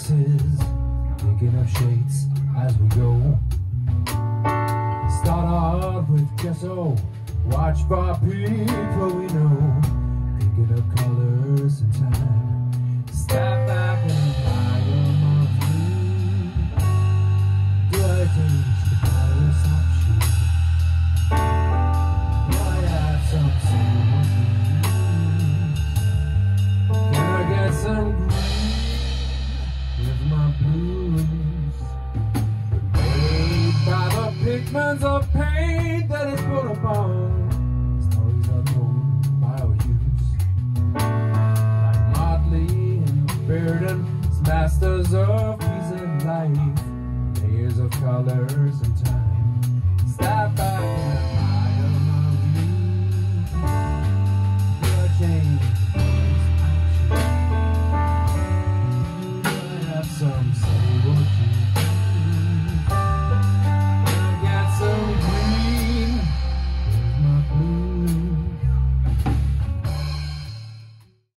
faces, picking up shades as we go. Start off with gesso, watch by people we know, picking up colors in time. Step back and admire my view. Do I change the colors of shoes? Do I have some serious? Can I get some groove with my blues? Made by the pigments of paint that is put upon stories unknown by our youth. Like Medley and Bearden, masters of peace and life, layers of colors and time. Stop by